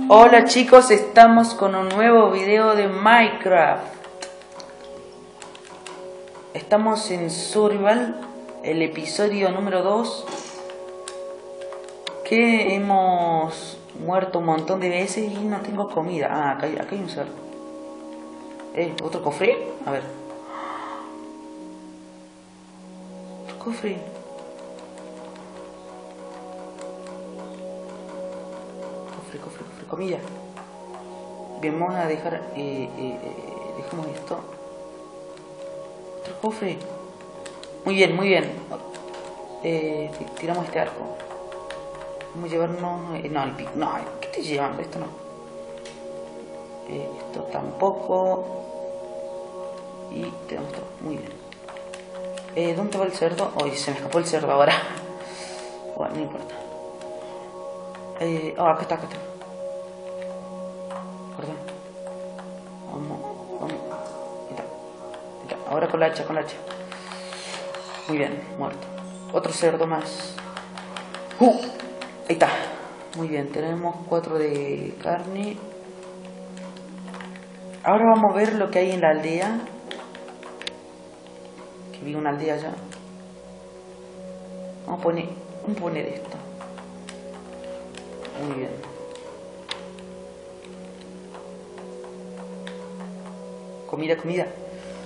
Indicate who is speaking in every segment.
Speaker 1: Hola chicos, estamos con un nuevo video de Minecraft. Estamos en Survival, el episodio número 2, que hemos muerto un montón de veces y no tengo comida. Ah, acá hay un cerdo. ¿Otro cofre? A ver. Otro cofre. Cofre, comida. Bien, vamos a dejar, dejemos esto. Otro cofre. Muy bien, muy bien. Tiramos este arco. Vamos a llevarnos, no, el pico. No, ¿qué estoy llevando? Esto no. Esto tampoco. Y tenemos todo. Muy bien. ¿Dónde va el cerdo? Uy, se me escapó el cerdo ahora. Bueno, no importa. Acá está. Perdón. Vamos. Ahí está. Ahora con la hacha. Muy bien, muerto. Otro cerdo más. Ahí está. Muy bien, tenemos 4 de carne. Ahora vamos a ver lo que hay en la aldea. Que vi una aldea allá. Vamos a poner esto. Muy bien. Comida. Muy bien.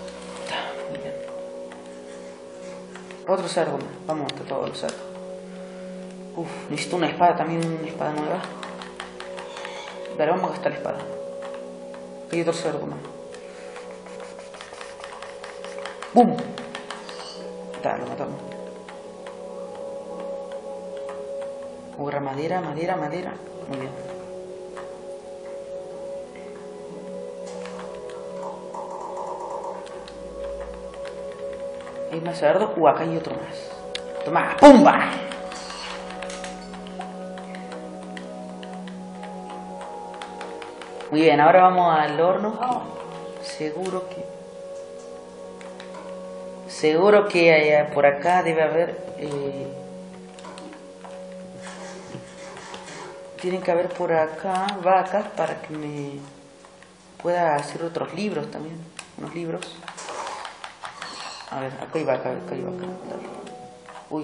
Speaker 1: Otro cerdo más. Vamos a todos los cerdos. Necesito una espada también, una espada nueva. Pero vamos a gastar la espada. Hay otro cerdo más. ¡Bum! Lo matamos. Ahora madera. Muy bien. ¿Hay más cerdo? Acá hay otro más. Toma, ¡pumba! Muy bien, ahora vamos al horno. Seguro que por acá debe haber... tienen que haber por acá vacas para que me pueda hacer otros libros también. Unos libros. A ver, acá hay vaca. Uy.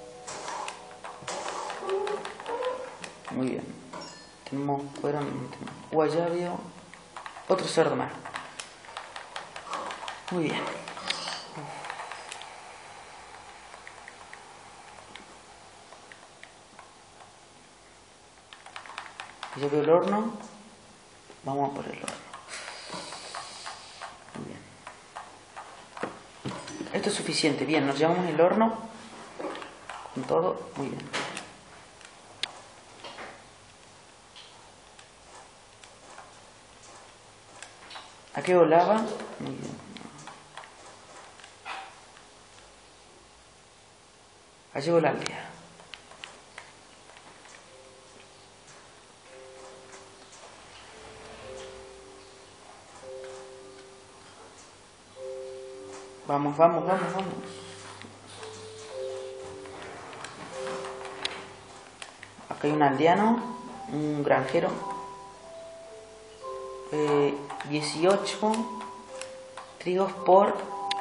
Speaker 1: Muy bien. Tenemos fuera. Allá veo otro cerdo más. Muy bien. Ya veo el horno. Vamos a por el horno. Muy bien. Esto es suficiente. Bien, nos llevamos el horno con todo. Muy bien. Aquí veo lava. Muy bien. Allí veo la aldea. Vamos. Acá hay un aldeano, un granjero. 18 trigos por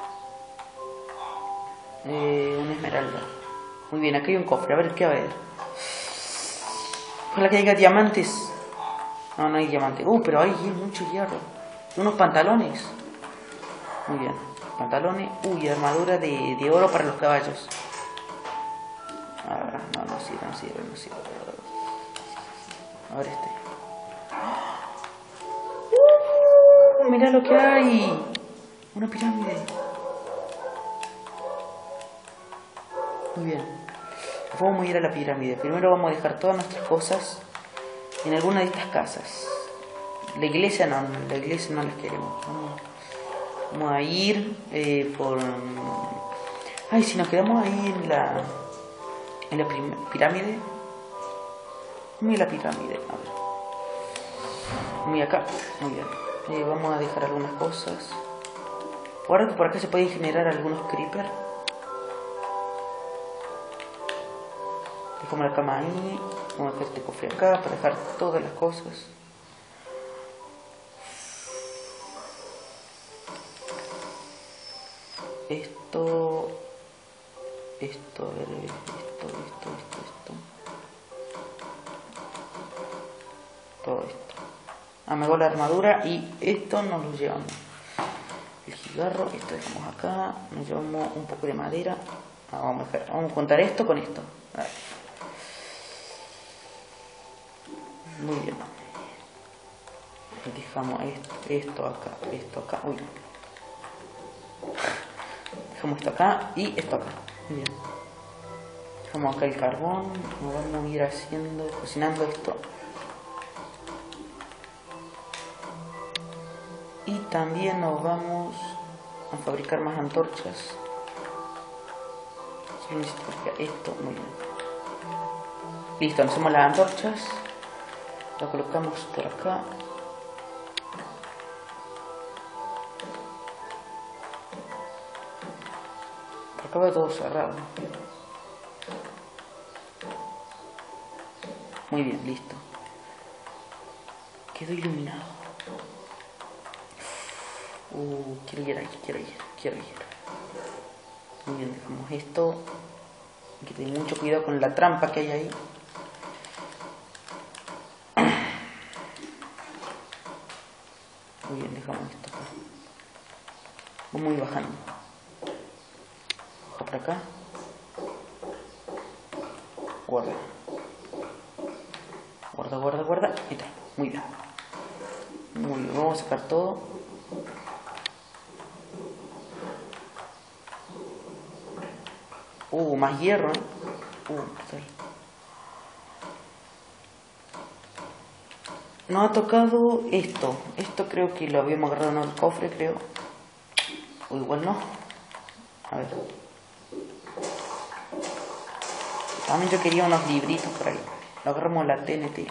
Speaker 1: una esmeralda. Muy bien, aquí hay un cofre. A ver qué va a haber. Ojalá que haya diamantes. No hay diamantes. Pero hay mucho hierro. Unos pantalones. Muy bien. Pantalones. Armadura de oro para los caballos. No sirve. A ver este. Mira lo que hay. Una pirámide. Muy bien. Vamos a ir a la pirámide. Primero vamos a dejar todas nuestras cosas en alguna de estas casas. La iglesia no las queremos. Vamos a ir por... si nos quedamos ahí en la pirámide. Muy la pirámide. A ver. Muy acá. Muy bien. Vamos a dejar algunas cosas. Ahora que por acá se pueden generar algunos creepers. Dejamos la cama ahí. Vamos a dejar este cofre acá para dejar todas las cosas. esto, a ver, esto. Todo esto. Me hago la armadura y esto nos lo llevamos. El cigarro, esto dejamos acá, nos llevamos un poco de madera. Vamos a juntar esto con esto. A ver. Muy bien. Dejamos esto acá. Uy. Dejamos esto acá y esto acá. Muy bien. Dejamos acá el carbón. Nos vamos a ir cocinando esto. Y también nos vamos a fabricar más antorchas. Solo necesito fabricar esto. Muy bien. Listo, hacemos las antorchas. Lo colocamos por acá. Por acá va todo cerrado. Muy bien, listo. Quedó iluminado. Quiero ir ahí. Muy bien, dejamos esto. Hay que tener mucho cuidado con la trampa que hay ahí. Muy bien, dejamos esto acá. Vamos a ir bajando. Baja por acá. Guarda. Ahí está. Muy bien. Muy bien, vamos a sacar todo. Más hierro, ¿eh? Nos ha tocado esto. Esto creo que lo habíamos agarrado en el cofre, creo. O igual no. A ver. También yo quería unos libritos por ahí. Lo agarramos la TNT.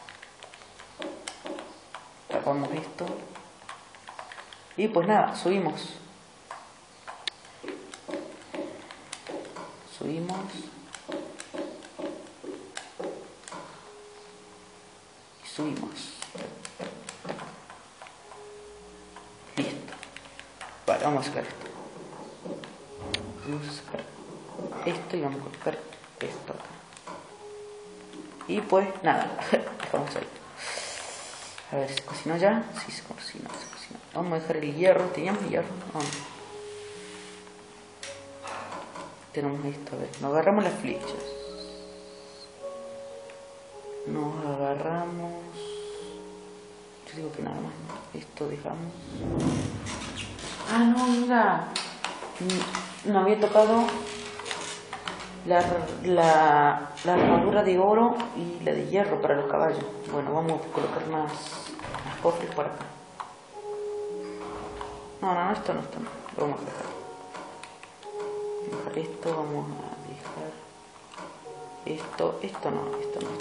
Speaker 1: Tapamos esto. Y pues nada, subimos. Y subimos. Listo. Vale, vamos a sacar esto. Vamos a sacar esto y vamos a colocar esto acá. Y pues nada, dejamos ahí. A ver, ¿se cocinó ya? Sí, se cocinó. Vamos a dejar el hierro. ¿Teníamos hierro? No. Tenemos esto, a ver. Nos agarramos las flechas. Nos agarramos... Yo digo que nada más, ¿no? Esto dejamos... no, mira. Nos había tocado la armadura de oro y la de hierro para los caballos. Bueno, vamos a colocar más cofres por acá. No, esto no está. Lo vamos a dejar. Esto, vamos a dejar esto no.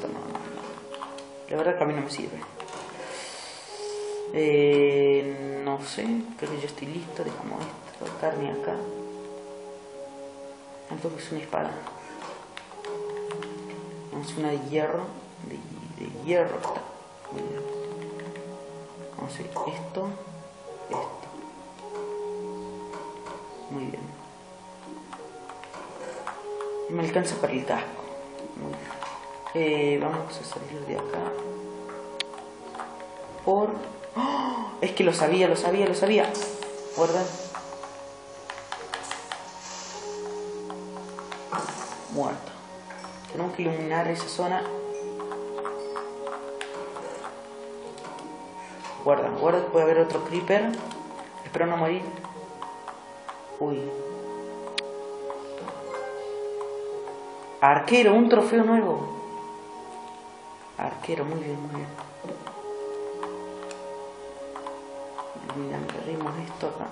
Speaker 1: La verdad que a mí no me sirve. No sé, creo que ya estoy listo. Dejamos esto, carne acá. Entonces es una espada. Vamos a hacer una de hierro. De hierro está. Muy bien. Vamos a hacer esto. Muy bien. Me alcanza para el casco. Vamos a salir de acá. Es que lo sabía. Guarda. Muerto. Tenemos que iluminar esa zona. Guarda, puede haber otro creeper. Espero no morir. Uy. Arquero, un trofeo nuevo. Arquero, muy bien. Iluminaremos esto acá.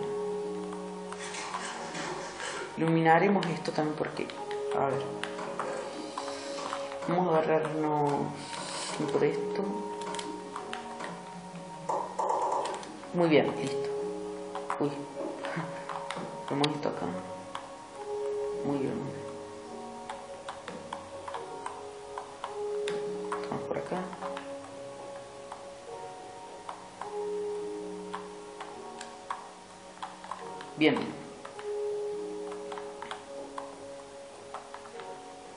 Speaker 1: Iluminaremos esto también porque... A ver. Vamos a agarrarnos por esto. Muy bien, listo. Uy. Ponemos esto acá. Muy bien. Estamos por acá. Bien.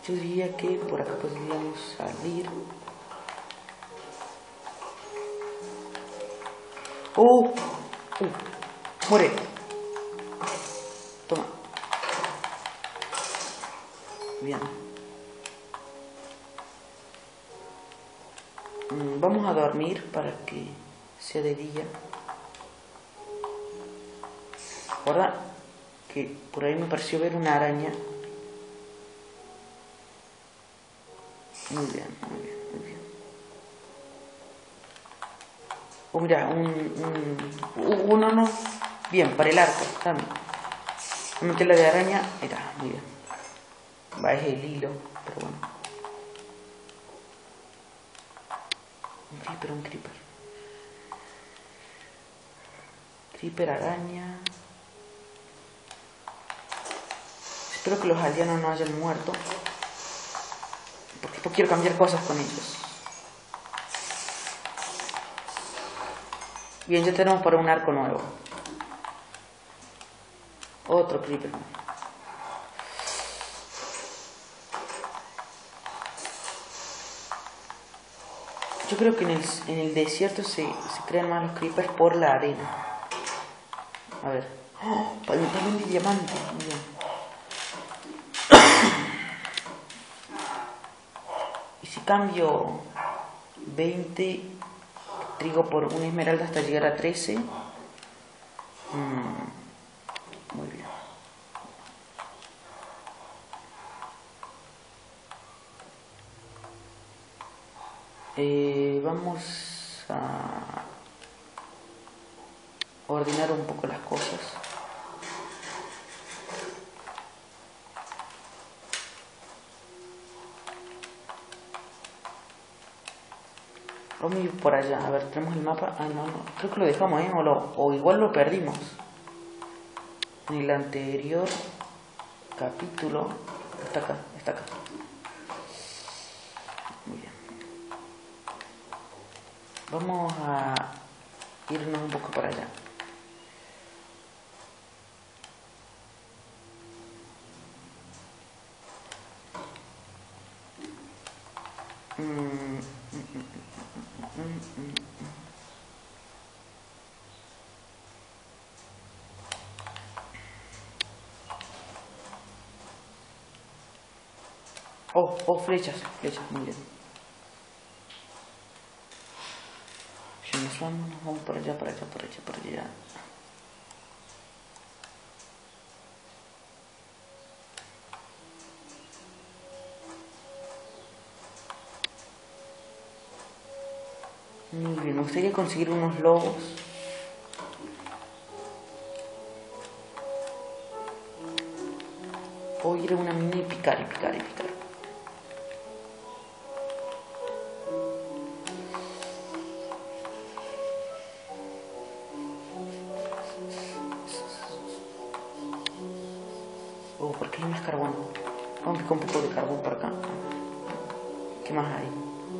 Speaker 1: Yo diría que por acá podríamos salir. Muere. Toma. Bien. Vamos a dormir para que sea de día. Ahora que por ahí me pareció ver una araña. Muy bien, muy bien, muy bien. Mira, no. Bien, para el arco, también. Metí la de araña, era, muy bien. Va, es el hilo, pero bueno. Un creeper. Creeper, araña. Espero que los aldeanos no hayan muerto. Porque después quiero cambiar cosas con ellos. Bien, ya tenemos para un arco nuevo. Otro creeper. Yo creo que en el desierto se crean más los creepers por la arena. A ver. También de diamante. Muy bien. Y si cambio 20 trigo por una esmeralda hasta llegar a 13. Muy bien. Vamos a ordenar un poco las cosas. Vamos a ir por allá. A ver, tenemos el mapa. Ah, no. Creo que lo dejamos, o igual lo perdimos. En el anterior capítulo. Está acá, está acá. Muy bien. Vamos a irnos un poco para allá. Flechas, muy bien. Si nos vamos por allá. Muy bien, me gustaría conseguir unos lobos. O ir a una mina y picar. ¿Por qué hay más carbón? Vamos a picar un poco de carbón por acá. ¿Qué más hay?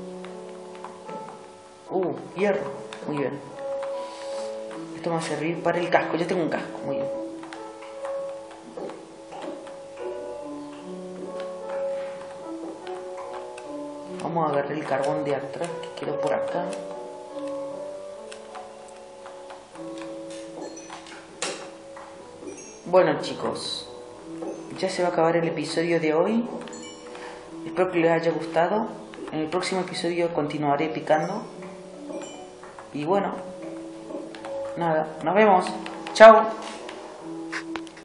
Speaker 1: Hierro. Muy bien. Esto me va a servir para el casco. Ya tengo un casco. Muy bien. Vamos a agarrar el carbón de atrás que quedó por acá. Bueno, chicos, ya se va a acabar el episodio de hoy. Espero que les haya gustado. En el próximo episodio continuaré picando. Y bueno, nada, nos vemos. Chao.